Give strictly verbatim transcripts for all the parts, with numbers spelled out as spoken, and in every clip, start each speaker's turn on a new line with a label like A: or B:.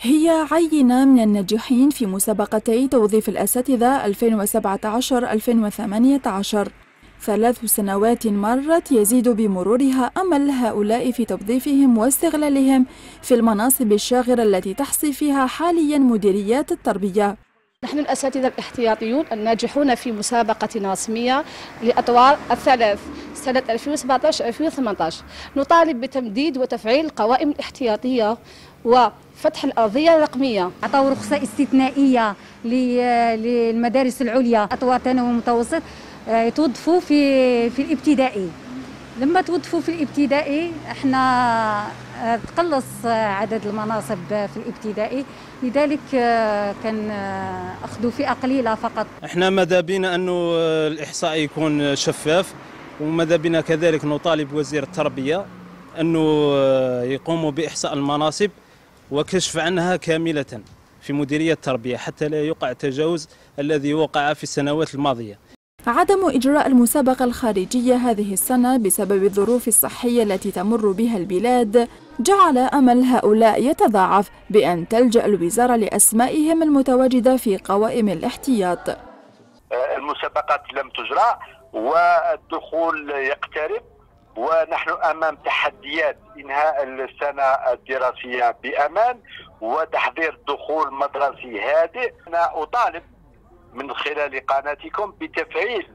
A: هي عينة من الناجحين في مسابقتي توظيف الأساتذة ألفين وسبعة عشر ألفين وثمانية عشر. ثلاث سنوات مرت يزيد بمرورها أمل هؤلاء في توظيفهم واستغلالهم في المناصب الشاغرة التي تحصي فيها حاليا مديريات التربية.
B: نحن الأساتذة الاحتياطيون الناجحون في مسابقة رسمية لأطوار الثلاث سنة ألفين وسبعة عشر ألفين وثمانية عشر. نطالب بتمديد وتفعيل القوائم الاحتياطية وفتح الأرضية الرقمية.
C: أعطوا رخصة استثنائية للمدارس العليا أطوار ثانوي ومتوسط توظفوا في في الابتدائي. لما توظفوا في الابتدائي احنا تقلص عدد المناصب في الابتدائي، لذلك كان اخذوا فئه قليله فقط.
D: احنا ماذا بنا انه الاحصاء يكون شفاف، وماذا بنا كذلك نطالب وزير التربيه انه يقوموا باحصاء المناصب وكشف عنها كامله في مديريه التربيه حتى لا يقع تجاوز الذي وقع في السنوات الماضيه.
A: عدم إجراء المسابقة الخارجية هذه السنة بسبب الظروف الصحية التي تمر بها البلاد جعل أمل هؤلاء يتضاعف بأن تلجأ الوزارة لأسمائهم المتواجدة في قوائم الاحتياط.
E: المسابقات لم تجرى والدخول يقترب، ونحن أمام تحديات إنهاء السنة الدراسية بأمان وتحضير دخول مدرسي هادئ. أنا أطالب من خلال قناتكم بتفعيل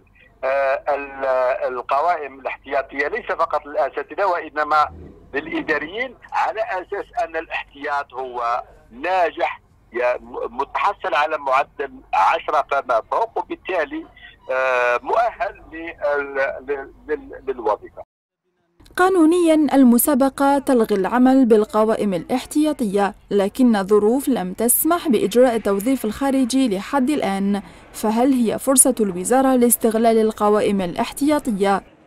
E: القوائم الاحتياطية ليس فقط للأساتذة وإنما للإداريين، على أساس أن الاحتياط هو ناجح متحصل على معدل عشرة فما فوق، وبالتالي مؤهل للوظيفة.
A: قانونيا المسابقة تلغي العمل بالقوائم الاحتياطية، لكن الظروف لم تسمح بإجراء التوظيف الخارجي لحد الآن، فهل هي فرصة الوزارة لاستغلال القوائم الاحتياطية؟